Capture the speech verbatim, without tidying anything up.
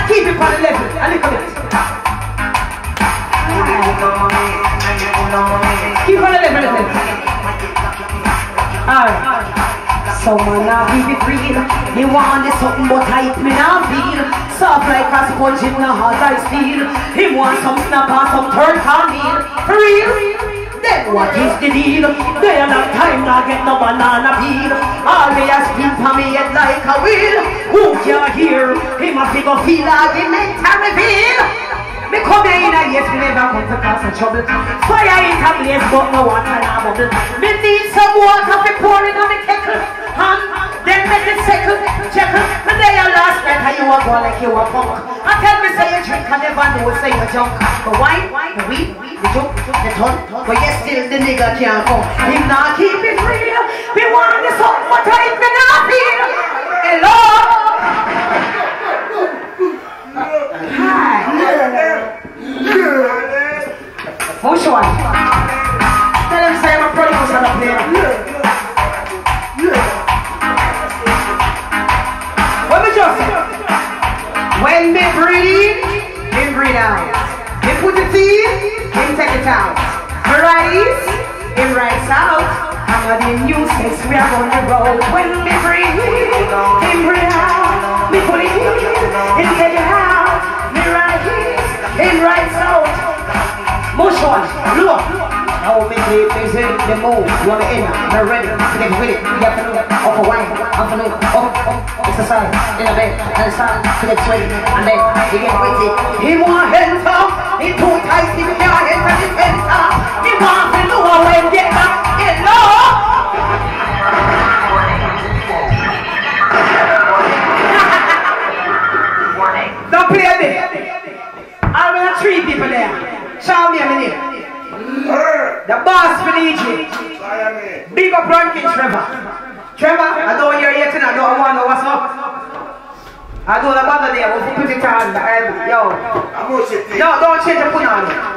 keep it on the level, a little bit. Keep on the level, a little bit. Alright. So man, I keep it real. You want this something but hype me now feel. Soft like a sponge in the heart I steal. He want some snap or some turn on meal. For real? Then what is the deal? They are not time to get no banana peel. All they are spin for me head like a wheel. Who can hear? He must be go feel like he meant to reveal. Me come here in a yes, me never come to cause some trouble. Fire is a blaze but no water in a bubble. Me need some water to pour in on the kettle. And then make it second, check it. And they are last night how you are going like you are punk. I tell me say you drink, I never know say you junk. The wine, the weed, the joke, the ton. But yes still the nigga can't come. Him not keep it real. Me want this up but I me not feel. Hello. Hi. Which one? Tell him say I'm a producer up there. What me just say? When me breathe, him breathe out. Me put it in, him take it out. Me rise, him rise out. I'm a the new sex, we are on the road. When me breathe, him breathe out. Me put it in, him take it out. Me rise, him rise out. Mush one, look. Now we make the music, the move. You want to end, we're ready to get with it. You have to know, off a wine, off a new, off, off. Exercise, in a bed, and start to get sweaty. And then you get with it. He want hands up, he too tight, he can't enter his hands up. He want to know how to get up. Hello? Don't play a bit. I'm going to three people there. Charmaine, I'm in here. The boss for Egypt. Big up ranking, Trevor. Trevor, I know you're here tonight. I don't want to know what's up. I don't know about there. We'll put it on. Yo. No, don't change the put on.